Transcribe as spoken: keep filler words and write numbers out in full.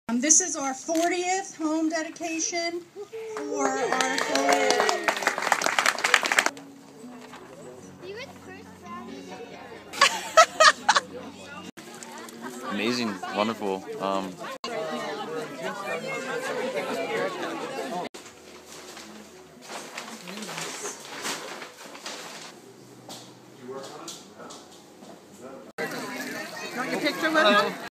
Um, this is our fortieth home dedication for our affiliate. Amazing, wonderful. Um, Want your picture with him?